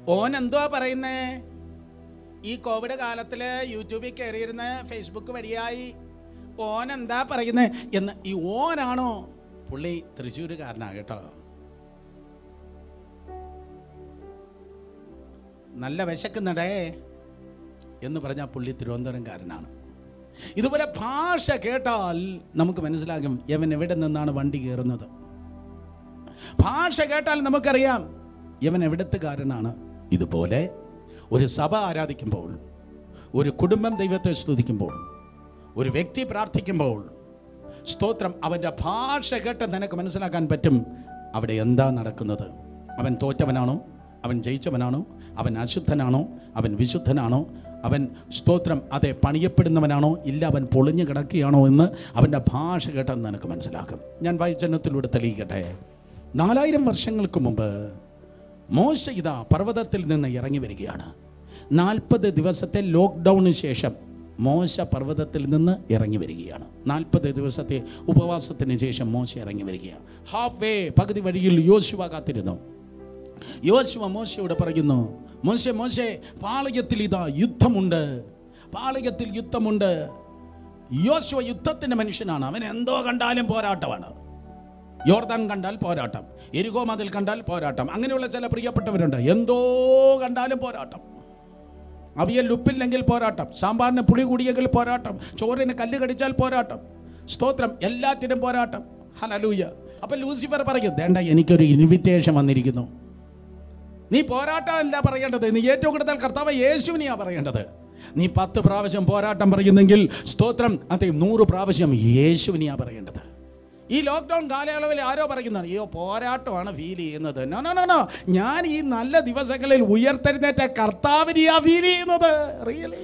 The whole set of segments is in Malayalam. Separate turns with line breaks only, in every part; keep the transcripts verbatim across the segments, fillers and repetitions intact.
ഓൻ എന്തുവാ പറയുന്നേ? ഈ കോവിഡ് കാലത്തില് യൂട്യൂബിൽ കയറിയിരുന്ന് ഫേസ്ബുക്ക് വഴിയായി ഓൻ എന്താ പറയുന്നത് എന്ന്. ഈ ഓനാണോ? പുള്ളി തൃശ്ശൂരുകാരനാ കേട്ടോ. നല്ല വിശക്കുന്നടേ എന്ന് പറഞ്ഞാൽ പുള്ളി തിരുവനന്തപുരംകാരനാണ്. ഇതുപോലെ ഭാഷ കേട്ടാൽ നമുക്ക് മനസ്സിലാകും യവൻ എവിടെ നിന്നാണ് വണ്ടി കയറുന്നത്. ഭാഷ കേട്ടാൽ നമുക്കറിയാം യവൻ എവിടത്തുകാരനാണ്. ഇതുപോലെ ഒരു സഭ ആരാധിക്കുമ്പോൾ, ഒരു കുടുംബം ദൈവത്തെ സ്തുതിക്കുമ്പോൾ, ഒരു വ്യക്തി പ്രാർത്ഥിക്കുമ്പോൾ, സ്തോത്രം, അവൻ്റെ ഭാഷ കേട്ട് നിനക്ക് മനസ്സിലാക്കാൻ പറ്റും അവിടെ എന്താ നടക്കുന്നത്. അവൻ തോറ്റവനാണോ? അവൻ ജയിച്ചവനാണോ? അവൻ അശുദ്ധനാണോ? അവൻ വിശുദ്ധനാണോ? അവൻ സ്തോത്രം അതെ പണിയപ്പെടുന്നവനാണോ? ഇല്ല അവൻ പൊളിഞ്ഞു കിടക്കുകയാണോ എന്ന് അവൻ്റെ ഭാഷ കേട്ടാൽ നിനക്ക് മനസ്സിലാക്കും. ഞാൻ വായിച്ചനത്തിലൂടെ തെളിയിക്കട്ടെ. നാലായിരം വർഷങ്ങൾക്ക് മുമ്പ് മോശ ഇതാ പർവ്വതത്തിൽ നിന്ന് ഇറങ്ങി വരികയാണ്. നാൽപ്പത് ദിവസത്തെ ലോക്ക്ഡൗണിന് ശേഷം മോശ പർവ്വതത്തിൽ നിന്ന് ഇറങ്ങി വരികയാണ്. നാൽപ്പത് ദിവസത്തെ ഉപവാസത്തിന് ശേഷം മോശ ഇറങ്ങി വരികയാണ്. ഹാഫ് വേ, പകുതി വഴിയിൽ യോശുവ കാത്തിരുന്നു. യോശുവ മോശയോട് പറയുന്നു, മോശെ മോശെ പാളയത്തിൽ ഇതാ യുദ്ധമുണ്ട്, പാളയത്തിൽ യുദ്ധമുണ്ട്. യോശുവ യുദ്ധത്തിൻ്റെ മനുഷ്യനാണ്. അവൻ എന്തോ കണ്ടാലും പോരാട്ടമാണ്. യോർദാൻ കണ്ടാൽ പോരാട്ടം, എരികോ മതിൽ കണ്ടാൽ പോരാട്ടം. അങ്ങനെയുള്ള ചില പ്രിയപ്പെട്ടവരുണ്ട്, എന്തോ കണ്ടാലും പോരാട്ടം. അവിയൽ ഉപ്പില്ലെങ്കിൽ പോരാട്ടം, സാമ്പാറിന് പുളി കൂടിയെങ്കിൽ പോരാട്ടം, ചോറിന് കല്ല് കടിച്ചാൽ പോരാട്ടം, സ്തോത്രം, എല്ലാറ്റിനും പോരാട്ടം. ഹല്ലേലൂയ. അപ്പം ലൂസിഫർ പറയും, വേണ്ട എനിക്കൊരു ഇൻവിറ്റേഷൻ വന്നിരിക്കുന്നു. നീ പോരാട്ടമല്ല പറയേണ്ടത്, നീ ഏറ്റവും കൂടുതൽ കർത്താവ് യേശുവിനെയാ പറയേണ്ടത്. നീ പത്ത് പ്രാവശ്യം പോരാട്ടം പറയുന്നെങ്കിൽ സ്തോത്രം അതെ നൂറ് പ്രാവശ്യം യേശുവിനെയാ പറയേണ്ടത്. ഈ ലോക്ക്ഡൗൺ കാലയളവിൽ ആരോ പറയുന്നതാണ്, അയ്യോ പോരാട്ടമാണ് ഫീൽ ചെയ്യുന്നത്. നോ നോ നോ നോ ഞാൻ ഈ നല്ല ദിവസങ്ങളിൽ ഉയർത്തെഴുന്നേറ്റ കർത്താവിനെയാ ഫീൽ ചെയ്യുന്നത്. റിയലി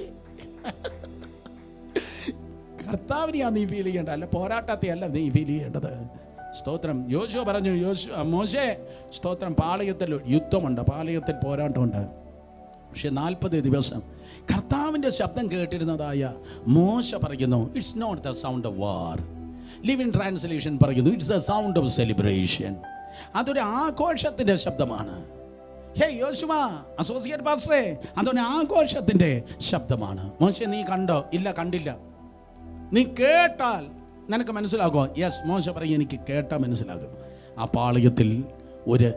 കർത്താവിനെയാ നീ ഫീൽ ചെയ്യേണ്ടത്, അല്ല പോരാട്ടത്തെ അല്ല നീ ഫീൽ ചെയ്യേണ്ടത്. സ്തോത്രം. യോശുവ പറഞ്ഞു, യോശു മോശെ സ്തോത്രം, പാളയത്തിൽ യുദ്ധമുണ്ട്, പാളയത്തിൽ പോരാട്ടമുണ്ട്. പക്ഷെ നാൽപ്പത് ദിവസം കർത്താവിൻ്റെ ശബ്ദം കേട്ടിരുന്നതായ മോശ പറയുന്നു, it's not the sound of war. Living translation പറയുന്നു, it's a sound of celebration. അതൊരു ആഘോഷത്തിൻ്റെ ശബ്ദമാണ്. ഹേ യോശുവ, അസോസിയേറ്റ് പാസ്റ്ററെ, അതൊരു ആഘോഷത്തിൻ്റെ ശബ്ദമാണ്. മോശെ നീ കണ്ടോ? ഇല്ല കണ്ടില്ല. നീ കേട്ടാൽ നിനക്ക് മനസ്സിലാകുമോ? യെസ്. മോശ പറയും, എനിക്ക് കേട്ടാൽ മനസ്സിലാകും. ആ പാളയത്തിൽ ഒരു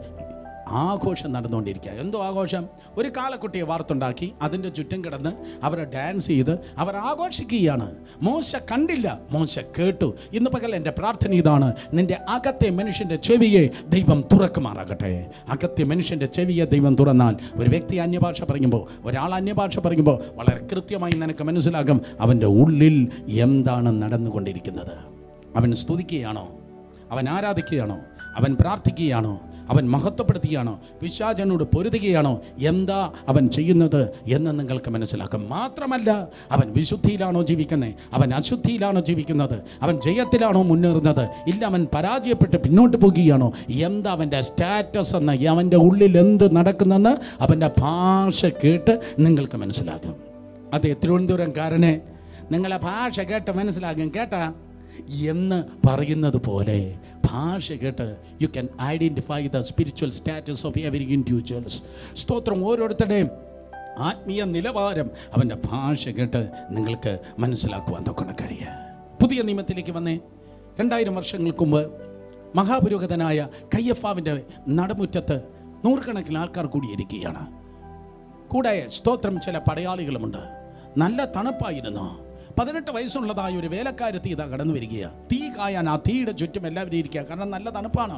ആഘോഷം നടന്നുകൊണ്ടിരിക്കുക. എന്തോ ആഘോഷം? ഒരു കാളക്കുട്ടിയെ വാർത്തുണ്ടാക്കി അതിൻ്റെ ചുറ്റും കിടന്ന് അവരെ ഡാൻസ് ചെയ്ത് അവർ ആഘോഷിക്കുകയാണ്. മോശ കണ്ടില്ല, മോശ കേട്ടു. ഇന്ന് പകൽ എൻ്റെ പ്രാർത്ഥന ഇതാണ്, നിൻ്റെ അകത്തെ മനുഷ്യൻ്റെ ചെവിയെ ദൈവം തുറക്കുമാറാകട്ടെ. അകത്തെ മനുഷ്യൻ്റെ ചെവിയെ ദൈവം തുറന്നാൽ ഒരു വ്യക്തി അന്യഭാഷ പറയുമ്പോൾ, ഒരാൾ അന്യഭാഷ പറയുമ്പോൾ വളരെ കൃത്യമായി നിനക്ക് മനസ്സിലാകും അവൻ്റെ ഉള്ളിൽ എന്താണ് നടന്നുകൊണ്ടിരിക്കുന്നത്. അവൻ സ്തുതിക്കുകയാണോ? അവൻ ആരാധിക്കുകയാണോ? അവൻ പ്രാർത്ഥിക്കുകയാണോ? അവൻ മഹത്വപ്പെടുത്തുകയാണോ? പിശാചനോട് പൊരുതുകയാണോ? എന്താ അവൻ ചെയ്യുന്നത് എന്ന് നിങ്ങൾക്ക് മനസ്സിലാക്കും. മാത്രമല്ല അവൻ വിശുദ്ധിയിലാണോ ജീവിക്കുന്നത്? അവൻ അശുദ്ധിയിലാണോ ജീവിക്കുന്നത്? അവൻ ജയത്തിലാണോ മുന്നേറുന്നത്? ഇല്ല അവൻ പരാജയപ്പെട്ട് പിന്നോട്ട് പോകുകയാണോ? എന്താ അവൻ്റെ സ്റ്റാറ്റസ് എന്ന്, അവൻ്റെ ഉള്ളിൽ എന്ത് നടക്കുന്നെന്ന് അവൻ്റെ ഭാഷ കേട്ട് നിങ്ങൾക്ക് മനസ്സിലാകും. അതെ, തിരുവനന്തപുരംകാരനെ നിങ്ങളെ ഭാഷ കേട്ട് മനസ്സിലാകും. കേട്ടാ എന്ന് പറയുന്നത് പോലെ ഭാഷ കേട്ട് you can identify the spiritual status of every individuals. സ്തോത്രം. ഓരോരുത്തരുടെയും ആത്മീയ നിലവാരം അവൻ്റെ ഭാഷ കേട്ട് നിങ്ങൾക്ക് മനസ്സിലാക്കുവാൻ തൊക്കെ കഴിയുക. പുതിയ നിയമത്തിലേക്ക് വന്നേ. രണ്ടായിരം വർഷങ്ങൾക്ക് മുമ്പ് മഹാപുരോഹിതനായ കയ്യഫാവിൻ്റെ നടുമുറ്റത്ത് നൂറുകണക്കിന് ആൾക്കാർ കൂടിയിരിക്കുകയാണ്. കൂടെ സ്തോത്രം ചില പടയാളികളുമുണ്ട്. നല്ല തണുപ്പായിരുന്നു. പതിനെട്ട് വയസ്സുള്ളതായ ഒരു വേലക്കാരത്തി ഇതാ കടന്നു വരികയാണ്. തീ കായാൻ ആ തീയുടെ ചുറ്റും എല്ലാവരും ഇരിക്കുക, കാരണം നല്ല തണുപ്പാണ്.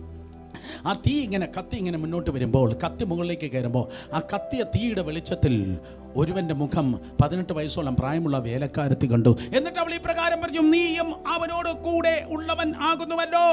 ആ തീ ഇങ്ങനെ കത്തി ഇങ്ങനെ മുന്നോട്ട് വരുമ്പോൾ, കത്തി മുകളിലേക്ക് കയറുമ്പോൾ ആ കത്തിയ തീയുടെ വെളിച്ചത്തിൽ ഒരുവൻ്റെ മുഖം പതിനെട്ട് വയസ്സോളം പ്രായമുള്ള വേലക്കാരത്തി കണ്ടു. എന്നിട്ട് അവൾ ഇപ്രകാരം പറഞ്ഞു, നീയും അവനോട് കൂടെ ഉള്ളവൻ ആകുന്നുവല്ലോ.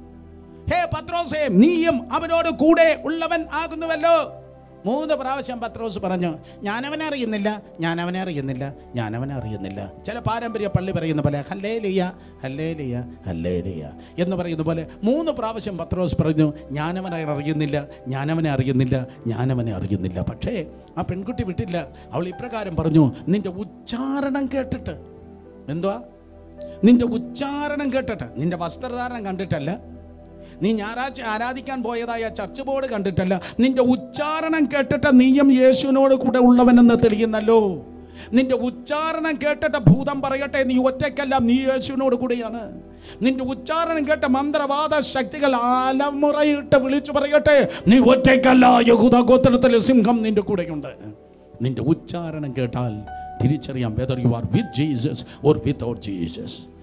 ഹേ പത്രോസേ, നീയും അവനോട് കൂടെ ഉള്ളവൻ ആകുന്നുവല്ലോ. മൂന്ന് പ്രാവശ്യം പത്രോസ് പറഞ്ഞു, ഞാനവനെ അറിയുന്നില്ല, ഞാനവനെ അറിയുന്നില്ല, ഞാനവനെ അറിയുന്നില്ല. ചില പാരമ്പര്യ പള്ളി പറയുന്ന പോലെ ഹല്ലേലൂയ ഹല്ലേലൂയ ഹല്ലേലൂയ എന്ന് പറയുന്ന പോലെ മൂന്ന് പ്രാവശ്യം പത്രോസ് പറഞ്ഞു, ഞാനവനെ അറിയുന്നില്ല, ഞാനവനെ അറിയുന്നില്ല, ഞാനവനെ അറിയുന്നില്ല. പക്ഷേ ആ പെൺകുട്ടി വിട്ടില്ല. അവൾ ഇപ്രകാരം പറഞ്ഞു, നിന്റെ ഉച്ചാരണം കേട്ടിട്ട്. എന്തുവാ? നിന്റെ ഉച്ചാരണം കേട്ടിട്ട്, നിന്റെ വസ്ത്രധാരണം കണ്ടിട്ടല്ല, നീ ഞായറാഴ്ച ആരാധിക്കാൻ പോയതായ ചർച്ച് ബോർഡ് കണ്ടിട്ടല്ല, നിന്റെ ഉച്ചാരണം കേട്ടിട്ട് നീയും യേശുവിനോട് കൂടെ ഉള്ളവനെന്ന് തെളിയുന്നല്ലോ. നിന്റെ ഉച്ചാരണം കേട്ടിട്ട് ഭൂതം പറയട്ടെ നീ ഒറ്റയ്ക്കല്ല, നീ യേശുവിനോട് കൂടിയാണ്. നിന്റെ ഉച്ചാരണം കേട്ട മന്ത്രവാദ ശക്തികൾ അലമുറയിട്ട് വിളിച്ചു പറയട്ടെ നീ ഒറ്റയ്ക്കല്ല, യഹൂദ ഗോത്രത്തിലെ സിംഹം നിന്റെ കൂടെയുണ്ട്. നിന്റെ ഉച്ചാരണം കേട്ടാൽ തിരിച്ചറിയാം whether you are with Jesus or without Jesus.